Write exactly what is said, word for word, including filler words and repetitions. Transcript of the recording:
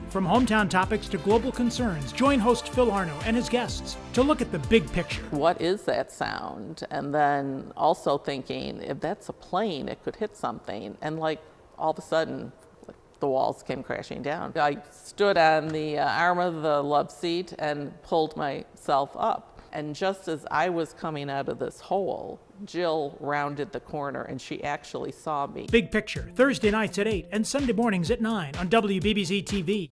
From hometown topics to global concerns, join host Phil Arno and his guests to look at the big picture. What is that sound? And then also thinking, if that's a plane, it could hit something. And like all of a sudden, the walls came crashing down. I stood on the uh, arm of the love seat and pulled myself up. And just as I was coming out of this hole, Jill rounded the corner and she actually saw me. Big Picture, Thursday nights at eight and Sunday mornings at nine on W B B Z T V.